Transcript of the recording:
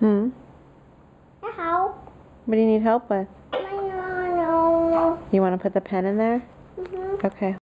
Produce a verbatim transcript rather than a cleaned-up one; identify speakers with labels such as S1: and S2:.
S1: Hmm?
S2: Help.
S1: What do you need help with?
S2: I don't know.
S1: You want to put the pen in there?
S2: Mm-hmm.
S1: Okay.